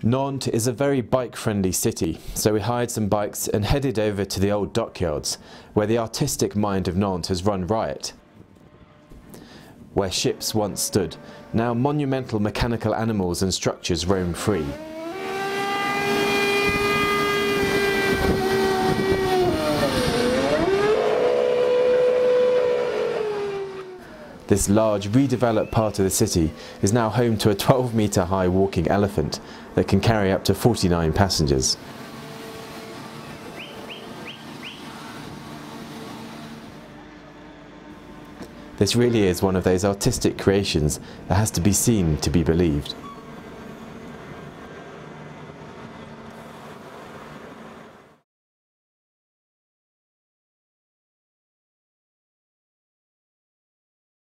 Nantes is a very bike-friendly city, so we hired some bikes and headed over to the old dockyards, where the artistic mind of Nantes has run riot. Where ships once stood, now monumental mechanical animals and structures roam free. This large, redeveloped part of the city is now home to a 12-metre high walking elephant that can carry up to 49 passengers. This really is one of those artistic creations that has to be seen to be believed.